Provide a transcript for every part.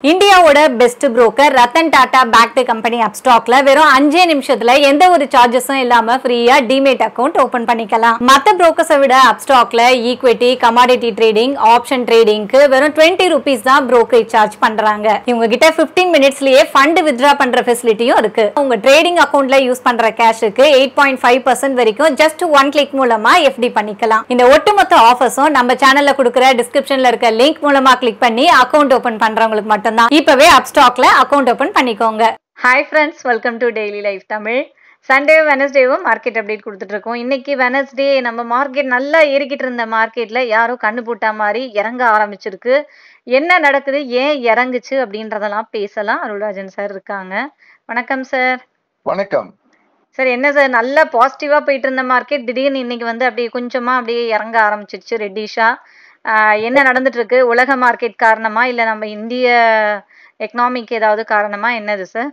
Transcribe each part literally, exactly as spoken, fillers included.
இந்தியாவோட best broker Ratan Tata backed company அப்ஸ்டாக்ல வெறும் அஞ்சே நிமிஷத்துல எந்த ஒரு சார்ஜஸும் இல்லாம ஃப்ரீயா டிமேட் அக்கவுண்ட் ஓபன் பண்ணிக்கலாம். மத்த புரோக்கர்ஸை விட அப்ஸ்டாக்ல ஈக்விட்டி, கமாடிட்டி ட்ரேடிங், ஆப்ஷன் ட்ரேடிங்க்கு வெறும் டுவெண்ட்டி ருபீஸ் தான் புரோக்கரேஜ் சார்ஜ் பண்றாங்க. இவங்க கிட்ட பிப்டீன் மினிட்ஸ்லயே ஃபண்ட் வித்ரா பண்ற ஃபெசிலிட்டியும் இருக்கு. உங்க ட்ரேடிங் அக்கவுண்ட்ல யூஸ் பண்ற கேஷுக்கு எயிட் பாயிண்ட் ஃபைவ் பர்சன்ட் வரைக்கும் ஜஸ்ட் ஒன் கிளிக் மூலமா எஃப்டி பண்ணிக்கலாம். இந்த ஒட்டுமொத்த ஆஃபர்ஸும் நம்ம சேனல்ல கொடுக்குற டிஸ்கிரிப்ஷன்ல இருக்க லிங்க் மூலமா கிளிக் பண்ணி அக்கவுண்ட் ஓபன் பண்றவங்களுக்கு மட்டும் இப்பவே அப்ஸ்டாக்ல அக்கவுண்ட் ஓபன் பண்ணிக்கோங்க. Hi friends, welcome to daily life Tamil. Sunday வெனஸ்டேவும் மார்க்கெட் அப்டேட் கொடுத்துட்டு இருக்கோம். இன்னைக்கு வெனஸ்டே நம்ம மார்க்கெட் நல்லா ஏறிக்கிட்டு இருந்த மார்க்கெட்ல யாரும் கண்ணு போட்டா மாதிரி இறங்க ஆரம்பிச்சிருக்கு. என்ன நடக்குது, ஏன் இறங்குச்சு அப்படின்றதெல்லாம் பேசலாம். அருள்ராஜன் சார் இருக்காங்க. வணக்கம் சார். வணக்கம் சார். என்ன சார், நல்லா பாசிட்டிவா போயிட்டு இருந்த மார்க்கெட் திடீர்னு இன்னைக்கு வந்து அப்படியே கொஞ்சமா அப்படியே இறங்க ஆரம்பிச்சிருச்சு ரெட்டிஷா. என்ன நடந்துட்டு இருக்கு? உலக மார்க்கெட் காரணமா இல்ல நம்ம இந்திய எக்கனாமிக் ஏதாவது காரணமா, என்னது சார்?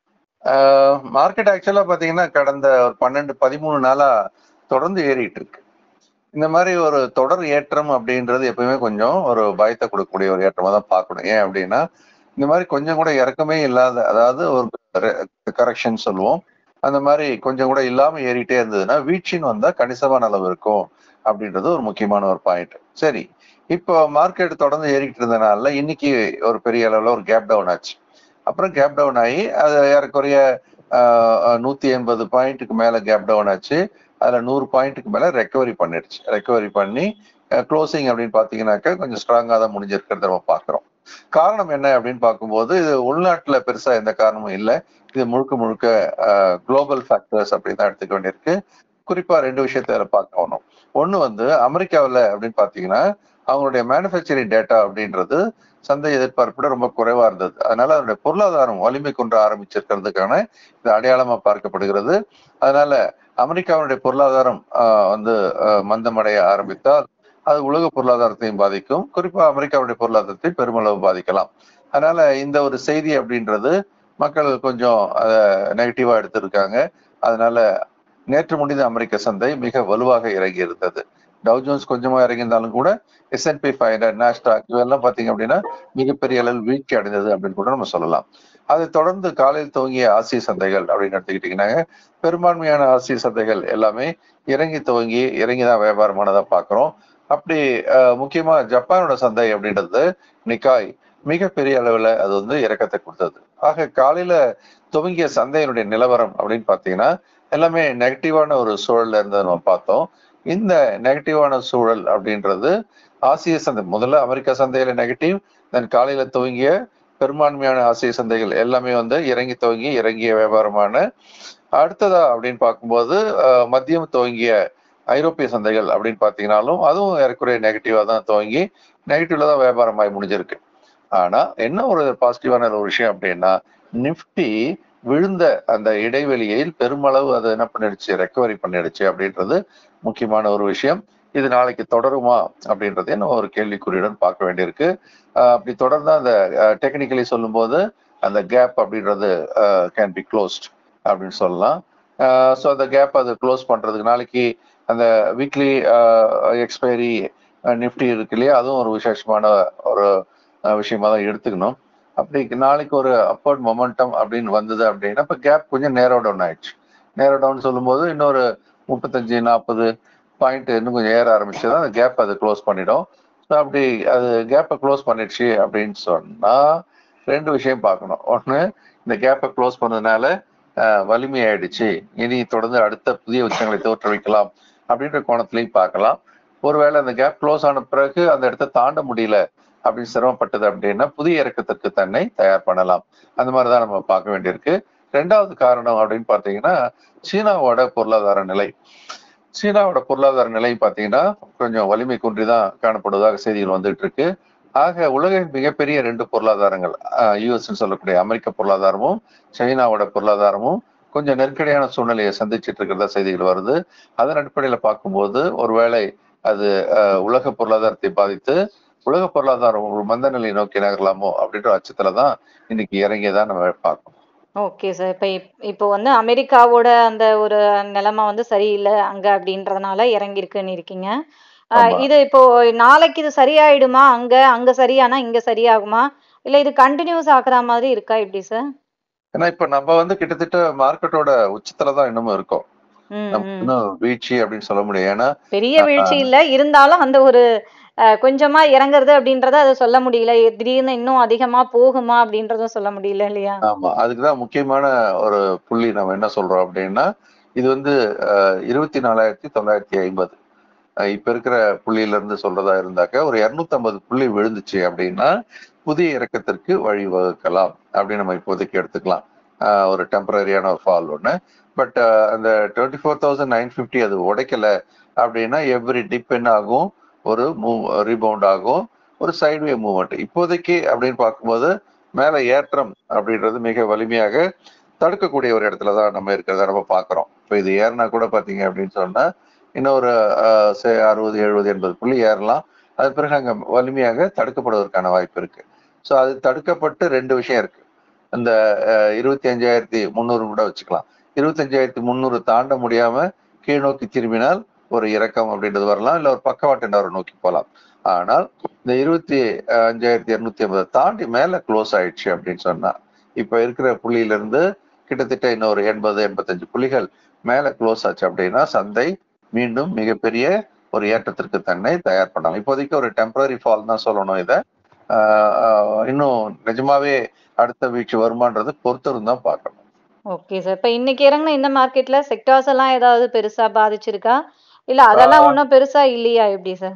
மார்க்கெட் ஆக்சுவலா பாத்தீங்கன்னா கடந்த ஒரு பன்னெண்டு பதிமூணு நாளா தொடர்ந்து ஏறிட்டு இருக்கு. இந்த மாதிரி ஒரு தொடர் ஏற்றம் அப்படின்றது எப்பவுமே கொஞ்சம் ஒரு பயத்தை கொடுக்கக்கூடிய ஒரு ஏற்றமா தான் பார்க்கணும். ஏன் அப்படின்னா இந்த மாதிரி கொஞ்சம் கூட இறக்கமே இல்லாத, அதாவது ஒரு கரெக்ஷன் சொல்லுவோம், அந்த மாதிரி கொஞ்சம் கூட இல்லாம ஏறிட்டே இருந்ததுன்னா வீழ்ச்சின்னு வந்தா கணிசமான அளவு இருக்கும் அப்படின்றது ஒரு முக்கியமான ஒரு பாயிண்ட். சரி, இப்போ மார்க்கெட் தொடர்ந்து ஏறிக்கிட்டு இருந்தனால இன்னைக்கு ஒரு பெரிய அளவுல ஒரு கேப் டவுன் ஆச்சு. அப்புறம் கேப் டவுன் ஆகி அது ஏறக்குறைய நூத்தி எண்பது பாயிண்ட்டுக்கு மேல கேப் டவுன் ஆச்சு. அதுல நூறு பாயிண்ட்டுக்கு மேல ரெக்கவரி பண்ணிடுச்சு. ரெக்கவரி பண்ணி க்ளோசிங் அப்படின்னு பாத்தீங்கன்னாக்கா கொஞ்சம் ஸ்ட்ராங்கா தான் முடிஞ்சிருக்கிறத நம்ம பாக்குறோம். காரணம் என்ன அப்படின்னு பார்க்கும்போது இது உள்நாட்டுல பெருசா எந்த காரணமும் இல்லை. இது முழுக்க முழுக்க குளோபல் ஃபேக்டர்ஸ் அப்படின்னு தான் எடுத்துக்க வேண்டியிருக்கு. குறிப்பா ரெண்டு விஷயத்த பார்க்கணும். ஒண்ணு வந்து அமெரிக்காவில் அப்படின்னு பாத்தீங்கன்னா அவங்களுடைய மேனுஃபேக்சரிங் டேட்டா அப்படின்றது சந்தை எதிர்பார்ப்போட ரொம்ப குறைவா இருந்தது. அதனால அதனுடைய பொருளாதாரம் வலிமை கொண்டு ஆரம்பிச்சிருக்கிறதுக்கான இது அடையாளமா பார்க்கப்படுகிறது. அதனால அமெரிக்காவுடைய பொருளாதாரம் ஆஹ் வந்து மந்தமடைய ஆரம்பித்தால் அது உலக பொருளாதாரத்தையும் பாதிக்கும். குறிப்பா அமெரிக்காவுடைய பொருளாதாரத்தை பெருமளவு பாதிக்கலாம். அதனால இந்த ஒரு செய்தி அப்படின்றது மக்கள் கொஞ்சம் அதை நெகட்டிவா எடுத்திருக்காங்க. அதனால நேற்று முடிந்த அமெரிக்க சந்தை மிக வலுவாக இறங்கி இருந்தது. டவ் ஜோன்ஸ் கொஞ்சமா இறங்கியிருந்தாலும் கூட S and P five hundred, Nasdaq இதெல்லாம் பாத்தீங்க அப்படின்னா மிகப்பெரிய அளவில் வீழ்ச்சி அடைந்தது அப்படின்னு கூட நம்ம சொல்லலாம். அதை தொடர்ந்து காலையில் துவங்கிய ஆசிய சந்தைகள் அப்படின்னு எடுத்துக்கிட்டீங்கன்னா பெரும்பான்மையான ஆசிய சந்தைகள் எல்லாமே இறங்கி துவங்கி இறங்கிதான் வியாபாரமானதா பாக்குறோம். அப்படி முக்கியமா ஜப்பானோட சந்தை அப்படின்றது நிக்காய் மிகப்பெரிய அளவுல அது வந்து இறக்கத்தை கொடுத்தது. ஆக காலையில துவங்கிய சந்தையினுடைய நிலவரம் அப்படின்னு பாத்தீங்கன்னா எல்லாமே நெகட்டிவான ஒரு சூழல்ல இருந்ததை நம்ம பார்த்தோம். இந்த நெகட்டிவான சூழல் அப்படின்றது ஆசிய சந்தை, முதல்ல அமெரிக்கா சந்தையில நெகட்டிவ், தென் காலையில துவங்கிய பெரும்பான்மையான ஆசிய சந்தைகள் எல்லாமே வந்து இறங்கி துவங்கி இறங்கிய வியாபாரமான. அடுத்ததா அப்படின்னு பார்க்கும்போது மத்தியம் துவங்கிய ஐரோப்பிய சந்தைகள் அப்படின்னு பாத்தீங்கன்னாலும் அதுவும் ஏறக்குறைய நெகட்டிவா தான் துவங்கி நெகட்டிவ்ல தான் வியாபாரமாய் முடிஞ்சிருக்கு. ஆனா என்ன ஒரு பாசிட்டிவான ஒரு விஷயம் அப்படின்னா நிப்டி விழுந்த அந்த இடைவெளியில் பெருமளவு அது என்ன பண்ணிடுச்சு, ரெக்கவரி பண்ணிடுச்சு அப்படின்றது முக்கியமான ஒரு விஷயம். இது நாளைக்கு தொடருமா அப்படின்றதே நம்ம ஒரு கேள்விக்குறியுடன் பார்க்க வேண்டியிருக்கு. அப்படி தொடர்ந்து அந்த டெக்னிக்கலி சொல்லும் போது அந்த கேப் அப்படின்றது கேன் பி க்ளோஸ்ட் அப்படின்னு சொல்லலாம். ஸோ அந்த கேப் அது க்ளோஸ் பண்றதுக்கு நாளைக்கு அந்த வீக்லி எக்ஸ்பைரி நிஃப்டி இருக்கு இல்லையா, அதுவும் ஒரு விசேஷமான ஒரு விஷயமா தான் எடுத்துக்கணும். அப்படி நாளைக்கு ஒரு அப்போர்ட் மொமெண்டம் அப்படின்னு வந்தது அப்படின்னா இப்போ கேப் கொஞ்சம் நேரோ டவுன் ஆயிடுச்சு. நேரோ டவுன் சொல்லும் போது இன்னொரு முப்பத்தஞ்சு நாற்பது பாயிண்ட் இன்னும் கொஞ்சம் ஏற ஆரம்பிச்சதுதான் அந்த கேப் அது க்ளோஸ் பண்ணிடும். ஸோ அப்படி அது கேப்பை க்ளோஸ் பண்ணிடுச்சு அப்படின்னு சொன்னா ரெண்டு விஷயம் பார்க்கணும். ஒன்று, இந்த கேப்பை க்ளோஸ் பண்ணதுனால வலிமை ஆயிடுச்சு, இனி தொடர்ந்து அடுத்த புதிய உச்சங்களை தோற்றுவிக்கலாம் அப்படின்ற கோணத்திலையும் பார்க்கலாம். ஒருவேளை அந்த கேப் க்ளோஸ் ஆன பிறகு அந்த இடத்த தாண்ட முடியல அப்படின்னு சிரமப்பட்டது அப்படின்னா புதிய இறக்கத்திற்கு தன்னை தயார் பண்ணலாம். அந்த மாதிரிதான் நம்ம பார்க்க வேண்டியிருக்கு. ரெண்டாவது காரணம் அப்படின்னு பாத்தீங்கன்னா சீனாவோட பொருளாதார நிலை. சீனாவோட பொருளாதார நிலை பாத்தீங்கன்னா கொஞ்சம் வலிமை குன்றிதான் காணப்படுவதாக செய்திகள் வந்துட்டு இருக்கு. ஆக உலகின் மிகப்பெரிய ரெண்டு பொருளாதாரங்கள் யூஎஸ் சொல்லக்கூடிய அமெரிக்க பொருளாதாரமும் சைனாவோட பொருளாதாரமும் கொஞ்சம் நெருக்கடியான சூழ்நிலையை சந்திச்சுட்டு இருக்கிறதா செய்திகள் வருது. அதன் அடிப்படையில பார்க்கும்போது ஒருவேளை அது உலக பொருளாதாரத்தை பாதித்து உலக பொருளாதாரம் ஒரு மந்த நிலை நோக்கி நகரலாமோ அப்படின்ற அச்சத்துலதான் இன்னைக்கு இறங்கியதான் நம்ம பார்க்கணும். Okay sir. இப்ப இப்போ வந்து அமெரிக்காவோட அந்த ஒரு நிலைமை வந்து சரியில்லை அங்க அப்படின்றதுனால இறங்கி இருக்குன்னு இருக்கீங்க. இது இப்போ நாளைக்கு இது சரியாயிடுமா? அங்க அங்க சரியானா இங்க சரியாகுமா? இல்ல இது கண்டினியூஸ் ஆகுற மாதிரி இருக்கா எப்படி சார்? ஏன்னா இப்ப நம்ம வந்து கிட்டத்தட்ட மார்க்கெட்டோட உச்சத்துல தான் இன்னமும் இருக்கோம். ம், நமக்கு ம். இன்னும் வீழ்ச்சி அப்படின்னு சொல்ல முடியாது. ஏன்னா பெரிய ஆ, வீழ்ச்சி இல்ல. இருந்தாலும் அந்த ஒரு அ கொஞ்சமா இறங்குறது அப்படின்றத அத சொல்ல முடியல. எ திடீர்னு இன்னும் அதிகமா போகுமா அப்படின்றதும் சொல்ல முடியல இல்லையா? ஆமா. அதுக்கு தான் முக்கியமான ஒரு புள்ளி நம்ம என்ன சொல்றோம் அப்படின்னா, இது வந்து அ இருபத்தி நாலாயிரத்து தொள்ளாயிரத்து ஐம்பது. அ இப்ப இருக்கிற புள்ளியில இருந்து சொல்றதா இருந்தாக்க, ஒரு இருநூத்தி ஐம்பது புள்ளி விழுந்துச்சு அப்படின்னா, புதிய இறக்கத்திற்கு வழிவகுக்கலாம் அப்படின்னு நம்ம இப்போதைக்கு எடுத்துக்கலாம். அ ஒரு டெம்பரரியான ஒரு ஃபால் ஒண்ணு. பட் அந்த இருபத்தி நான்காயிரத்து தொள்ளாயிரத்து ஐம்பது அது உடைக்கல அப்படின்னா, எவ்ரி டிப் என்ன ஆகும்? ஒரு மூவ் ரீபவுண்ட் ஆகும். ஒரு சைட்வே மூவ்மெண்ட். இப்போதைக்கு அப்படின்னு பார்க்கும்போது, மேல ஏற்றம் அப்படின்றது மிக வலிமையாக தடுக்கக்கூடிய ஒரு இடத்துல தான் நம்ம இருக்கிறத நம்ம பார்க்குறோம். இப்ப இது ஏறுனா கூட பார்த்தீங்க அப்படின்னு சொன்னா, இன்னும் ஒரு அ சே அறுபது, எழுபது, எண்பது புள்ளி ஏறலாம். அது பிறகு அங்க வலிமையாக தடுக்கப்படுவதற்கான வாய்ப்பு இருக்கு. ஸோ அது தடுக்கப்பட்டு ரெண்டு விஷயம் இருக்கு. அந்த அ இருபத்தி ஐந்தாயிரத்து முந்நூறு கூட வச்சுக்கலாம். இருபத்தி ஐந்தாயிரத்து முந்நூறு தாண்ட முடியாம கீழ் நோக்கி திரும்பினால் ஒரு இறக்கம் அப்படின்றது வரலாம். இல்ல ஒரு பக்கவாட்டு நகர்வு நோக்கி போலாம். ஆனால் இந்த இருபத்தி ஐந்தாயிரத்து இருநூத்தி ஐம்பது தாண்டி மேல க்ளோஸ் ஆயிடுச்சு அப்படின்னு சொன்னா, இப்ப இருக்கிற புள்ளியில இருந்து கிட்டத்தட்ட இன்னொரு எண்பது, எண்பத்தி ஐந்து புள்ளிகள் மேல க்ளோஸ் ஆச்சு அப்படின்னா, சந்தை மீண்டும் மிகப்பெரிய ஒரு ஏற்றத்திற்கு தன்னை தயார் பண்ணலாம். இப்போதைக்கு ஒரு டெம்பரரி ஃபால் தான் சொல்லணும் இத. ஆ, ஆ, இன்னும் நிஜமாவே அடுத்த வீழ்ச்சி வருமான்றது பொறுத்திருந்து தான் பார்க்கணும். Okay sir. இப்ப இன்னைக்கு இறங்குன இந்த மார்க்கெட்ல செக்டார்ஸ் எல்லாம் ஏதாவது பெருசா பாதிச்சிருக்கா? இல்ல ஆ, அதெல்லாம் ஒண்ணும் பெருசா இல்லையா எப்படி சார்?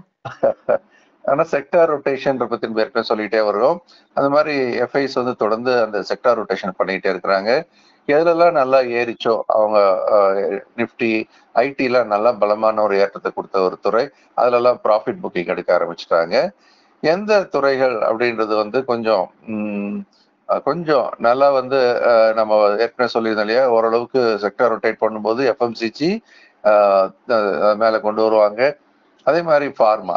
ஆனா செக்டார் ரொட்டேஷன் பத்தி நம்ம ஏற்கனவே சொல்லிட்டே வர்றோம். அந்த மாதிரி எஃப்ஐஸ் வந்து தொடர்ந்து அந்த செக்டார் ரொட்டேஷன் பண்ணிட்டே இருக்கிறாங்க. எதுலெல்லாம் நல்லா ஏறிச்சோ அவங்க நிப்டி ஐடில நல்லா பலமான ஒரு ஏற்றத்தை கொடுத்த ஒரு துறை, அதுலலாம் ப்ராஃபிட் புக்கிங் எடுக்க ஆரம்பிச்சிட்டாங்க. எந்த துறைகள் அப்படின்றது வந்து கொஞ்சம் ம், அஹ் கொஞ்சம் நல்லா வந்து அஹ், நம்ம ஏற்கனவே சொல்லியிருந்தோம் இல்லையா, ஓரளவுக்கு செக்டார் ரொட்டேட் பண்ணும்போது எஃப்எம்சிஜி மேல கொண்டு வருவாங்க. அதே மாதிரி ஃபார்மா,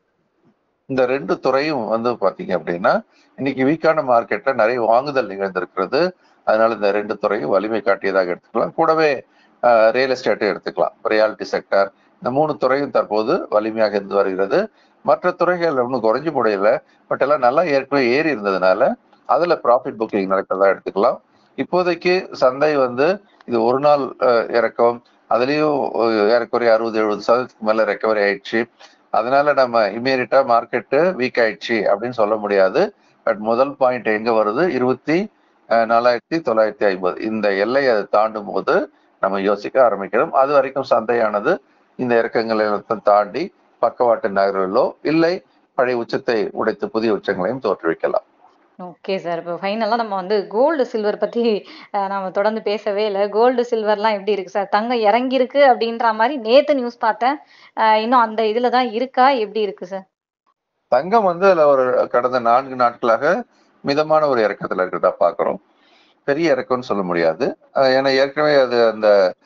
இந்த ரெண்டு துறையும் வந்து பாத்தீங்க அப்படின்னா இன்னைக்கு வீக்கான மார்க்கெட்ல நிறைய வாங்குதல் நிகழ்ந்திருக்கிறது. அதனால இந்த ரெண்டு துறையும் வலிமை காட்டியதாக எடுத்துக்கலாம். கூடவே ரியல் எஸ்டேட்டும் எடுத்துக்கலாம். ரியாலிட்டி செக்டர், இந்த மூணு துறையும் தற்போது வலிமையாக இருந்து வருகிறது. மற்ற துறைகள் ஒன்றும் குறைஞ்சு முடியல. பட் எல்லாம் நல்லா ஏற்கனவே ஏறி இருந்ததுனால அதுல ப்ராஃபிட் புக்கிங் நடக்கிறதா எடுத்துக்கலாம். இப்போதைக்கு சந்தை வந்து இது ஒரு நாள் அஹ், இறக்கம், அதுலயும் அஹ், ஏறக்குறைய அறுபது எழுபது சதவீதத்துக்கு மேல ரெக்கவரி ஆயிடுச்சு. அதனால நம்ம இமீடியட்டா மார்க்கெட்டு வீக் ஆயிடுச்சு அப்படின்னு சொல்ல முடியாது. பட் முதல் பாயிண்ட் எங்க வருது? இருபத்தி நாலாயிரத்தி தொள்ளாயிரத்தி ஐம்பது இந்த எல்லை அதை தாண்டும் போது நம்ம யோசிக்க ஆரம்பிக்கிறோம். அது வரைக்கும் சந்தையானது இந்த இறக்கங்களை தாண்டி பக்கவாட்டு நகர்வுகளோ இல்லை பழைய உச்சத்தை உடைத்து புதிய உச்சங்களையும் தோற்றுவிக்கலாம். Okay sir. இப்போ ஃபைனலா நம்ம வந்து கோல்டு, சில்வர் பத்தி அ நாம தொடர்ந்து பேசவே இல்ல. கோல்டு, சில்வர்லாம் எப்படி இருக்கு சார்? தங்கம் இறங்கியிருக்கு அப்படின்ற மாரி நேத்து நியூஸ் பார்த்தேன். அ இன்னும் அந்த இதுல தான் இருக்கா? எப்படி இருக்கு சார்? தங்கம் வந்து அதுல ஒரு கடந்த நான்கு நாட்களாக மிதமான ஒரு இறக்கத்துல இருக்கிறதா பாக்குறோம். பெரிய இறக்கம்னு சொல்ல முடியாது. அஹ் ஏன்னா ஏற்கனவே அது அந்த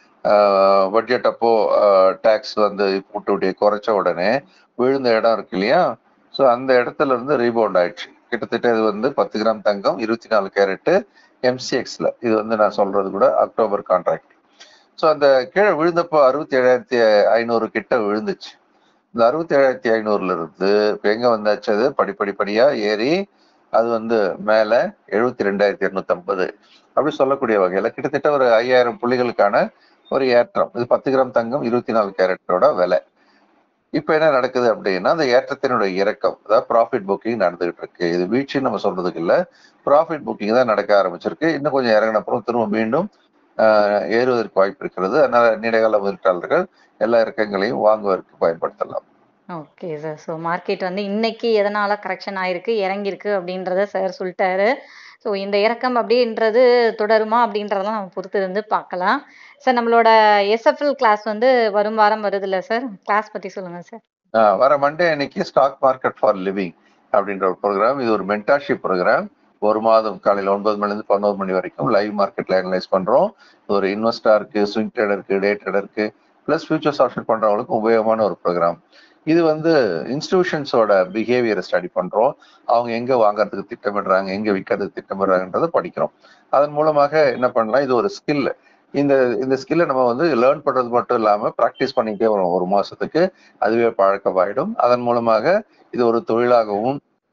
பட்ஜெட் அப்போ டாக்ஸ் வந்து போட்டு குறைச்ச உடனே விழுந்த இடம் இருக்கு இல்லையா, ஸோ அந்த இடத்துல இருந்து ரீபவுண்ட் ஆயிடுச்சு. கிட்டத்தட்ட இது வந்து பத்து கிராம் தங்கம் இருபத்தி நாலு கேரட்டு எம்சிஎக்ஸ்ல, இது வந்து நான் சொல்றது கூட அக்டோபர் கான்ட்ராக்ட். ஸோ அந்த கீழே விழுந்தப்போ அறுபத்தி ஏழாயிரத்தி ஐநூறு கிட்ட விழுந்துச்சு. இந்த அறுபத்தி ஏழாயிரத்தி ஐநூறுல இருந்து இப்ப எங்க வந்தாச்சு? அது படிப்படி படியா ஏறி அது வந்து மேல எழுபத்தி ரெண்டாயிரத்தி இருநூத்தி ஐம்பது அப்படி சொல்லக்கூடிய வகையில கிட்டத்தட்ட ஒரு ஐயாயிரம் புள்ளிகளுக்கான ஒரு ஏற்றம். இது பத்து கிராம் தங்கம் இருபத்தி நாலு கேரட்டோட விலை. இப்ப என்ன நடக்குது அப்படின்னா, அந்த ஏற்றத்தினுடைய இறக்கம், அதாவது ப்ராஃபிட் புக்கிங் நடந்துகிட்டு இருக்கு. இது வீழ்ச்சின்னு நம்ம சொல்றதுக்கு இல்ல, ப்ராஃபிட் புக்கிங் தான் நடக்க ஆரம்பிச்சிருக்கு. இன்னும் கொஞ்சம் இறங்கின அப்புறம் திரும்ப மீண்டும் ஆஹ், ஏறுவதற்கு வாய்ப்பு இருக்கிறது. அதனால நீண்டகால முதலீட்டாளர்கள் எல்லா இறக்கங்களையும் வாங்குவதற்கு பயன்படுத்தலாம். Okay sir. ஸோ மார்க்கெட் வந்து இன்னைக்கு எதனால கரெக்ஷன் ஆயிருக்கு, இறங்கியிருக்கு அப்படின்றத சார் சொல்ட்டாரு. ஸோ இந்த இறக்கம் அப்படின்றது தொடருமா அப்படின்றதெல்லாம் நம்ம பொறுத்து இருந்து பார்க்கலாம். சார் நம்மளோட எஸ்எஃப்எல் கிளாஸ் வந்து வரும் வாரம் வருதுல்ல சார்? கிளாஸ் பத்தி சொல்லுங்க சார். ஆஹ், வர மண்டே அன்னைக்கு ஸ்டாக் மார்க்கெட் ஃபார் லிவிங் அப்படின்ற ஒரு ப்ரோக்ராம். இது ஒரு மென்டார்ஷிப் ப்ரோக்ராம். ஒரு மாதம் காலையில் ஒன்பது மணிலேருந்து பதினோரு மணி வரைக்கும் லைவ் மார்க்கெட்ல அனலைஸ் பண்றோம். இது ஒரு இன்வெஸ்டருக்கு, ஸ்விங் ட்ரேடருக்கு, டே ட்ரேடருக்கு பிளஸ் ஃபியூச்சர்ஸ் ஆப்ஷன் பண்றவங்களுக்கு உபயோகமான ஒரு ப்ரோக்ராம். இது வந்து இன்ஸ்டிடியூஷன்ஸோட பிஹேவியரை ஸ்டடி பண்றோம். அவங்க எங்க வாங்குறதுக்கு திட்டமிடுறாங்க, எங்க விற்கிறதுக்கு திட்டமிடுறாங்கன்றதை படிக்கிறோம். அதன் மூலமாக என்ன பண்ணலாம்? இது ஒரு ஸ்கில். இந்த இந்த ஸ்கில்லை நம்ம வந்து லேர்ன் பண்றது மட்டும் இல்லாம ப்ராக்டிஸ் பண்ணிட்டே வரும் ஒரு மாசத்துக்கு. அதுவே பழக்கமாயிடும். அதன் மூலமாக இது ஒரு தொழிலாகவும்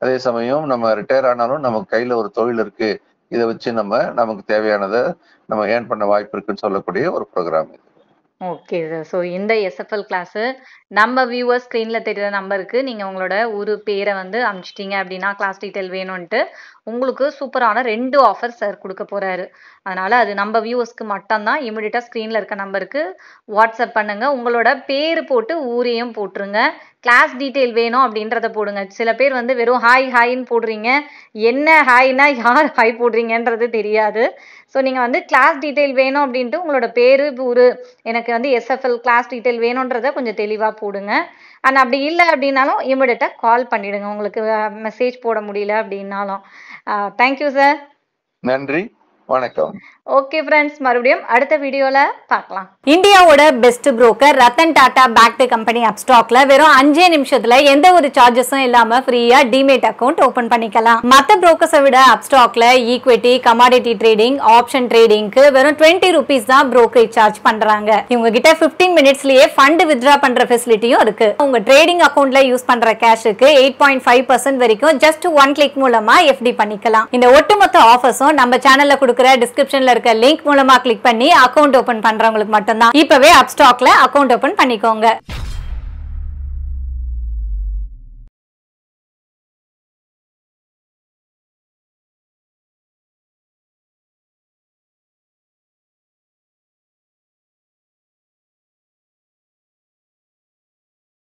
அதே சமயம் நம்ம ரிட்டையர் ஆனாலும் நமக்கு கையில ஒரு தொழில் இருக்கு, இதை வச்சு நம்ம நமக்கு தேவையானதை நம்ம ஏர்ன் பண்ண வாய்ப்பு இருக்குன்னு சொல்லக்கூடிய ஒரு ப்ரோக்ராம் இது. Okay sir. ஸோ இந்த எஸ்எஃப்எல் கிளாஸு நம்ம வியூவர்ஸ் ஸ்க்ரீனில் தெரிகிற நம்பருக்கு நீங்கள் உங்களோட ஊர் பேரை வந்து அனுப்பிச்சிட்டிங்க அப்படின்னா கிளாஸ் டீட்டெயில் வேணும்ன்ட்டு உங்களுக்கு சூப்பரான ரெண்டு ஆஃபர் சார் கொடுக்க போகிறாரு. அதனால் அது நம்ம வியூவர்ஸ்க்கு மட்டும்தான். இமிடியட்டாக ஸ்க்ரீனில் இருக்க நம்பருக்கு வாட்ஸ்அப் பண்ணுங்கள். உங்களோட பேர் போட்டு ஊரையும் போட்டுருங்க. கிளாஸ் டீட்டெயில் வேணும் அப்படின்றத போடுங்க. சில பேர் வந்து வெறும் ஹாய் ஹாய்ன்னு போடுறீங்க. என்ன ஹாய்னா யார் ஹாய் போடுறீங்கன்றது தெரியாது. ஸோ நீங்கள் வந்து கிளாஸ் டீட்டெயில் வேணும் அப்படின்ட்டு உங்களோட பேர் ஊர் எனக்கு வந்து எஸ்எஃப்எல் கிளாஸ் டீட்டெயில் வேணுன்றதை கொஞ்சம் தெளிவாக போடுங்க. அண்ட் அப்படி இல்லை அப்படின்னாலும் இமிடியட்டாக கால் பண்ணிவிடுங்க, உங்களுக்கு மெசேஜ் போட முடியல அப்படின்னாலும். Thank you sir. நன்றி, வணக்கம். ஓகே ஃப்ரெண்ட்ஸ், மறுபடியும் அடுத்த வீடியோவில் பார்க்கலாம். இந்தியாவோட best broker Ratan Tata backed company அப்ஸ்டாக்ல வெறும் அஞ்சே நிமிஷத்துல எந்த ஒரு சார்ஜஸும் இல்லாம ஃப்ரீயா டிமேட் அக்கௌண்ட் ஓபன் பண்ணிக்கலாம். மத்த புரோக்கர்ஸை விட அப்ஸ்டாக்ல ஈக்விட்டி, கமாடிட்டி ட்ரேடிங், ஆப்ஷன் ட்ரேடிங்க்கு வெறும் டுவெண்ட்டி ருபீஸ் தான் புரோக்கரேஜ் சார்ஜ் பண்றாங்க. இவங்க கிட்ட பிப்டீன் மினிட்ஸ்லயே ஃபண்ட் வித்ரா பண்ற ஃபெசிலிட்டியும் இருக்கு. உங்க ட்ரேடிங் அக்கௌண்ட்ல யூஸ் பண்ற கேஷுக்கு எயிட் பாயிண்ட் ஃபைவ் பர்சன்ட் வரைக்கும் ஜஸ்ட் ஒன் கிளிக் மூலமா எஃப்டி பண்ணிக்கலாம். இந்த ஒட்டுமொத்த ஆஃபர்ஸும் நம்ம சேனல்ல கொடுக்குற டிஸ்கிரிப்ஷன்ல இருக்க லிங்க் மூலமா கிளிக் பண்ணி அக்கவுண்ட் ஓபன் பண்றவங்களுக்கு மட்டும்தான். இப்பவே அப்ஸ்டாக்ல அக்கவுண்ட் ஓபன் பண்ணிக்கோங்க.